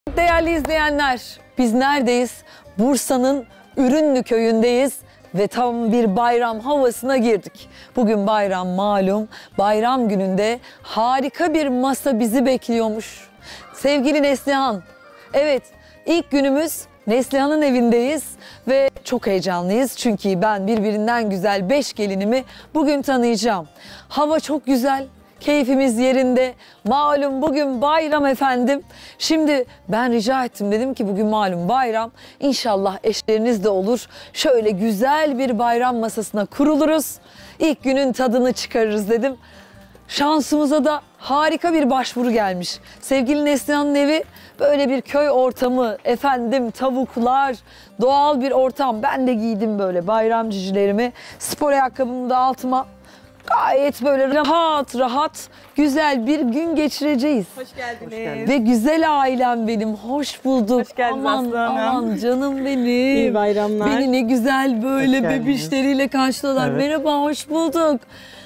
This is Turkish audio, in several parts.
Değerli izleyenler, biz neredeyiz? Bursa'nın Ürünlü köyündeyiz ve tam bir bayram havasına girdik. Bugün bayram malum, bayram gününde harika bir masa bizi bekliyormuş. Sevgili Neslihan, evet ilk günümüz Neslihan'ın evindeyiz ve çok heyecanlıyız. Çünkü ben birbirinden güzel 5 gelinimi bugün tanıyacağım. Hava çok güzel. Keyfimiz yerinde. Malum bugün bayram efendim. Şimdi ben rica ettim, dedim ki bugün malum bayram. İnşallah eşleriniz de olur. Şöyle güzel bir bayram masasına kuruluruz. İlk günün tadını çıkarırız dedim. Şansımıza da harika bir başvuru gelmiş. Sevgili Neslihan'ın evi böyle bir köy ortamı, efendim tavuklar, doğal bir ortam. Ben de giydim böyle bayram cicilerimi. Spor ayakkabımı da altıma. Gayet böyle rahat güzel bir gün geçireceğiz. Hoş geldiniz. Ve güzel ailem benim. Hoş bulduk. Hoş geldiniz Aslı Hanım. Aman canım benim. İyi bayramlar. Beni ne güzel böyle bebişleriyle karşıladılar. Evet. Merhaba, hoş bulduk.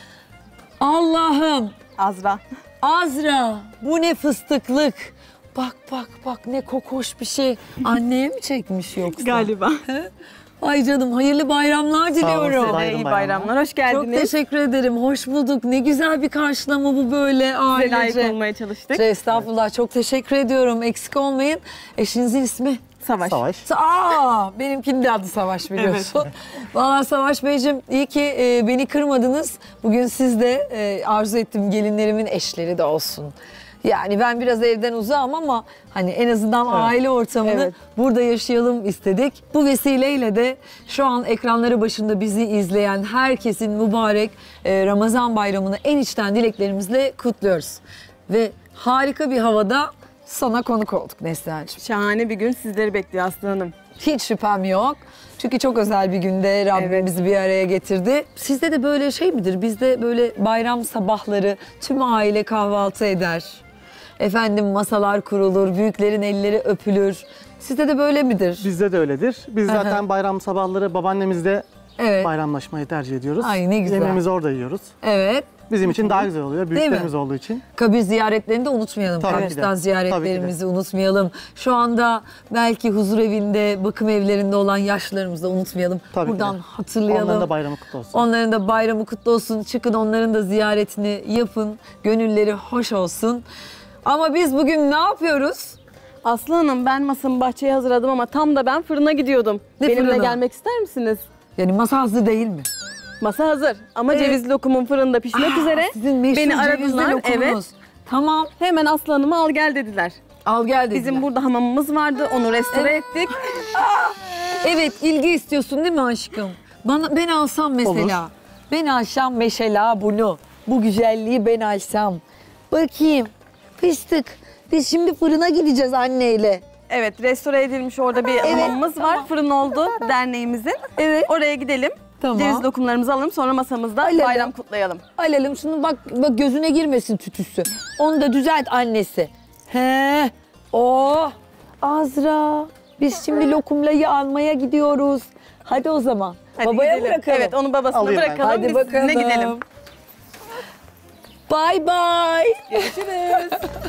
Allah'ım. Azra. Azra, bu ne fıstıklık. Bak ne kokoş bir şey. Anneye mi çekmiş yoksa? Galiba. Ay canım, hayırlı bayramlar diliyorum. olsun. Size de iyi bayramlar. Hoş Çok geldiniz. teşekkür ederim. Hoş bulduk. Ne güzel bir karşılama bu böyle Size layık ailece. olmaya çalıştık. Estağfurullah. Çok teşekkür ediyorum. Eksik olmayın. Eşinizin ismi? Savaş. Savaş. Benimkinin de adı Savaş, biliyorsun. Vallahi Savaş Beyciğim, iyi ki beni kırmadınız. Bugün siz de arzu ettim gelinlerimin eşleri de olsun. Yani ben biraz evden uzağım ama hani en azından aile ortamını burada yaşayalım istedik. Bu vesileyle de şu an ekranları başında bizi izleyen herkesin mübarek Ramazan bayramını en içten dileklerimizle kutluyoruz. Ve harika bir havada sana konuk olduk Neslihan'cığım. Şahane bir gün sizleri bekliyor Aslı Hanım. Hiç şüphem yok. Çünkü çok özel bir günde Rabbim bizi bir araya getirdi. Sizde de böyle şey midir? Bizde böyle bayram sabahları tüm aile kahvaltı eder. Efendim masalar kurulur, büyüklerin elleri öpülür. Sizde de böyle midir? Bizde de öyledir. Biz zaten bayram sabahları babaannemizle Evet. bayramlaşmayı tercih ediyoruz. Ay, ne güzel. Yemeğimizi orada yiyoruz. Evet. Bizim için daha güzel oluyor. Büyüklerimiz olduğu için. Kabir ziyaretlerini de unutmayalım. Tabii ki de. Kabristan ziyaretlerimizi unutmayalım. Şu anda belki huzur evinde, bakım evlerinde olan yaşlılarımızı da unutmayalım. Tabii ki Buradan de. hatırlayalım. Onların da bayramı kutlu olsun. Onların da bayramı kutlu olsun. Çıkın onların da ziyaretini yapın. Gönülleri hoş olsun. Ama biz bugün ne yapıyoruz? Aslı Hanım, ben masamı bahçeye hazırladım ama tam da ben fırına gidiyordum. Ne Benimle fırına? gelmek ister misiniz? Yani masa hazır değil mi? Masa hazır ama cevizli lokumum fırında pişmek üzere. Sizin meşhur Beni cevizli aradılar. lokumunuz. Evet. Tamam. Hemen Aslı Hanım'ı al gel dediler. Al gel dediler. Bizim burada hamamımız vardı. Onu restore ettik. Evet, ilgi istiyorsun değil mi aşkım? Ben alsam mesela. Olur. Ben alsam mesela bunu. Bu güzelliği ben alsam. Bakayım. Fıstık. Biz şimdi fırına gideceğiz anneyle. Evet, restore edilmiş orada bir hamamımız var. Fırın oldu derneğimizin. Evet. Oraya gidelim. Tamam. Ceviz lokumlarımızı alalım, sonra masamızda Alalım. bayram kutlayalım. Alalım şunu, bak gözüne girmesin tütüsü. Onu da düzelt annesi. He. Oh. Azra. Biz şimdi lokumlayı almaya gidiyoruz. Hadi o zaman. Hadi Babaya gidelim. bırakalım. Evet, onu babasına Alayım ben. bırakalım. Hadi Biz bakalım. sizinle gidelim. Bye bye. Görüşürüz.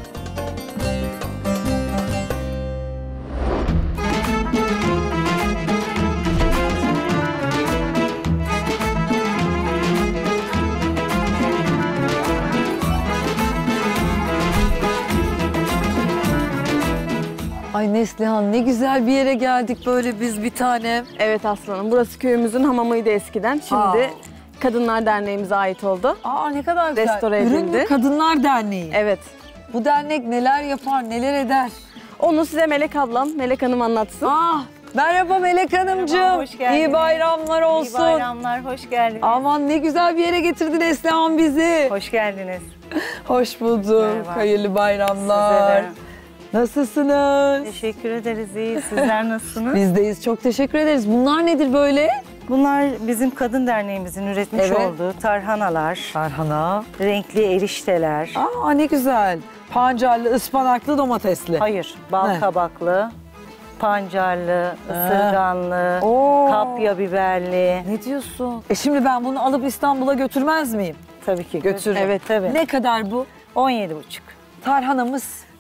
Ay Neslihan, ne güzel bir yere geldik böyle biz bir tane. Evet aslanım, burası köyümüzün hamamıydı eskiden. Şimdi Kadınlar Derneğimize ait oldu. Aa, ne kadar güzel. Restore edildi. Ürünlü Kadınlar Derneği. Evet. Bu dernek neler yapar, neler eder? Onu size Melek ablam, Melek Hanım anlatsın. Merhaba Melek Hanımcığım. Merhaba, hoş geldiniz. İyi bayramlar olsun. İyi bayramlar, hoş geldiniz. Aman ne güzel bir yere getirdin Neslihan bizi. Hoş geldiniz. Hoş bulduk. Merhaba. Hayırlı bayramlar. Size de. Nasılsınız? Teşekkür ederiz, iyi. Sizler nasılsınız? Bizdeyiz. Çok teşekkür ederiz. Bunlar nedir böyle? Bunlar bizim Kadın Derneğimizin üretmiş Evet. olduğu tarhanalar, Tarhana. renkli erişteler. Aa, ne güzel. Pancarlı, ıspanaklı, domatesli. Hayır, bal Ne? kabaklı, pancarlı, ısırganlı, Oo. kapya biberli. Ne diyorsun? Şimdi ben bunu alıp İstanbul'a götürmez miyim? Tabii ki. Götürürüm. Evet, tabii. Ne kadar bu? 17,5. Tarhanamız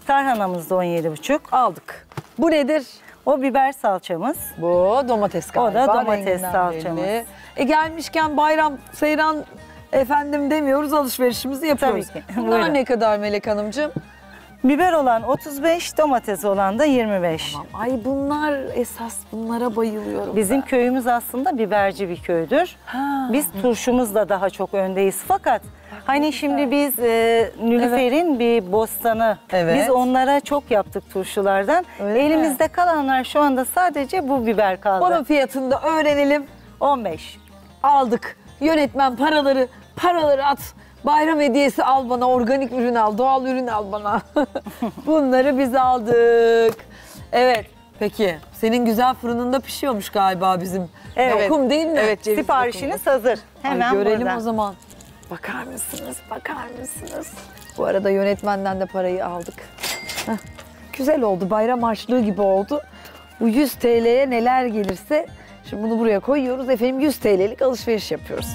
Tarhanamız da 17,5. Aldık. Bu nedir? O biber salçamız. Bu domates galiba. O da domates renginden salçamız. belli. Gelmişken bayram, seyran efendim demiyoruz, alışverişimizi yapıyoruz. Tabii ki. Bunlar Buyurun. ne kadar Melek Hanımcığım? Biber olan 35, domates olan da 25. Ay bunlar esas, bunlara bayılıyorum. Bizim ben. köyümüz aslında biberci bir köydür. Ha. Biz turşumuzla daha çok öndeyiz. Fakat hani şimdi biz Nilüfer'in bir bostanı, Evet. biz onlara çok yaptık turşulardan. Öyle mi? Elimizde kalanlar şu anda sadece bu biber kaldı. Onun fiyatını da öğrenelim. 15. Aldık. Yönetmen paraları at. Bayram hediyesi al bana, organik ürün al, doğal ürün al bana. Bunları biz aldık. Evet. Peki, senin güzel fırınında pişiyormuş galiba bizim Evet. lokum değil mi? Evet, ceviz Siparişiniz hazır. Hemen Ay, görelim burada. o zaman. Bakar mısınız? Bakar mısınız? Bu arada yönetmenden de parayı aldık. Heh, güzel oldu. Bayram harçlığı gibi oldu. Bu 100 TL'ye neler gelirse şimdi bunu buraya koyuyoruz. Efendim 100 TL'lik alışveriş yapıyoruz.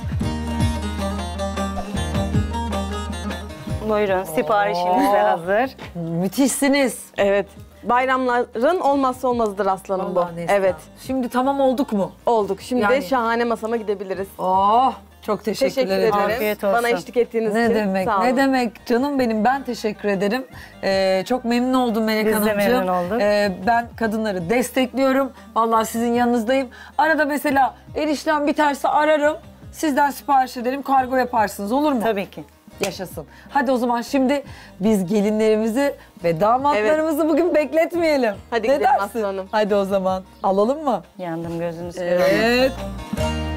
Buyurun, siparişiniz de hazır. Müthişsiniz. Evet. Bayramların olmazsa olmazıdır aslanım bu. Vallahi Neslihan. Evet. Şimdi tamam olduk mu? Olduk. Şimdi Yani- de şahane masama gidebiliriz. Oh, çok teşekkür Teşekkür ederim. ederim. Afiyet olsun. Bana eşlik ettiğiniz Ne için. demek, Sağ olun. ne demek canım benim, ben teşekkür ederim. Çok memnun oldum Melek Biz de Hanımcığım. memnun olduk. Ben kadınları destekliyorum. Vallahi sizin yanınızdayım. Arada mesela eriştem biterse ararım. Sizden sipariş ederim, kargo yaparsınız, olur mu? Tabii ki. Yaşasın. Hadi o zaman şimdi biz gelinlerimizi ve damatlarımızı bugün bekletmeyelim. Hadi Ne gidelim dersin? aslanım. Hadi o zaman alalım mı? Yandım gözünüz görüyor. Evet.